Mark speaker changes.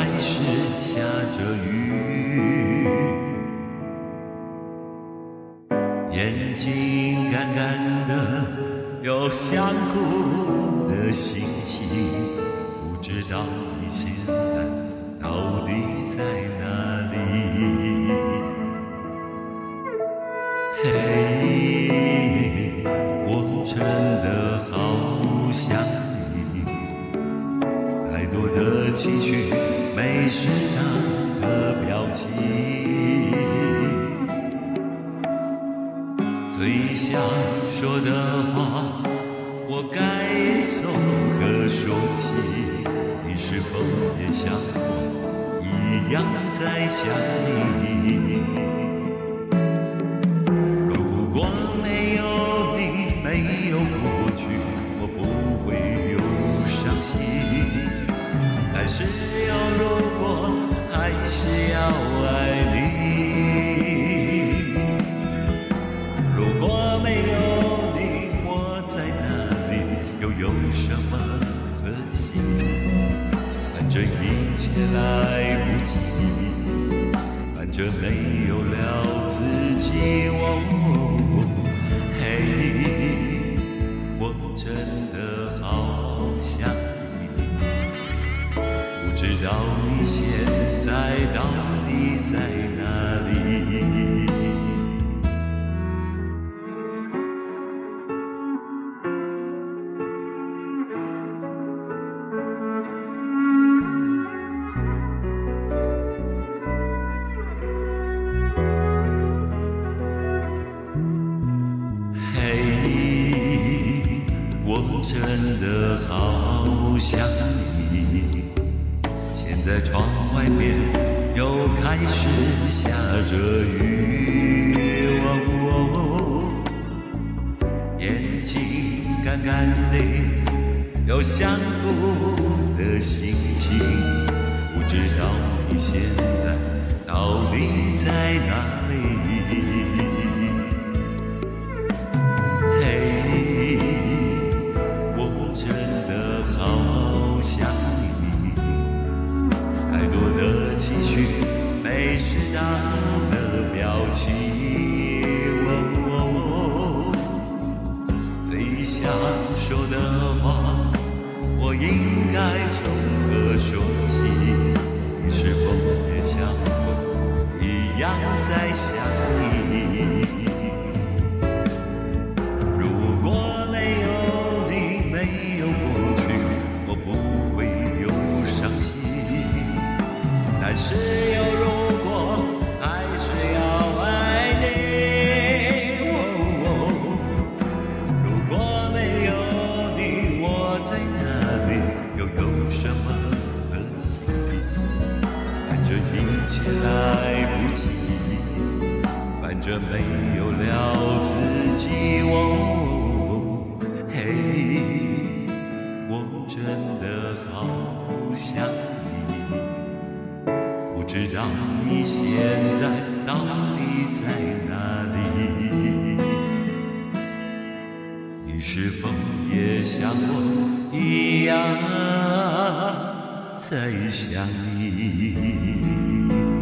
Speaker 1: 还是下着雨，眼睛干干的，有想哭的心情，不知道你现在到底在哪里？嘿，我真的好想你，太多的情绪没适当的表情，最想说的话我该从何说起？你是否也像我一样在想你？如果没有你，没有过去，我不会有伤心。但是有如果，还是要爱你。如果没有你，我在哪里？又有什么可惜？反正一切来不及，反正没有了自己。嘿，我真的好想你，不知道你现在到底在哪里？我真的好想你，现在窗外面又开始下着雨，眼睛干干的，有想哭的心情，不知道你现在到底在哪里？真的好想你，太多的情绪，没适当的表情，最想说的话，我应该从何说起？你是否也像我一样在想你？但是有如果，还是要爱你。如果没有你，我在哪里？又有什么可惜？反正一切来不及，反正没有了自己。嘿，我真的好想你。不知道你现在到底在哪里？你是否也像我一样在想你？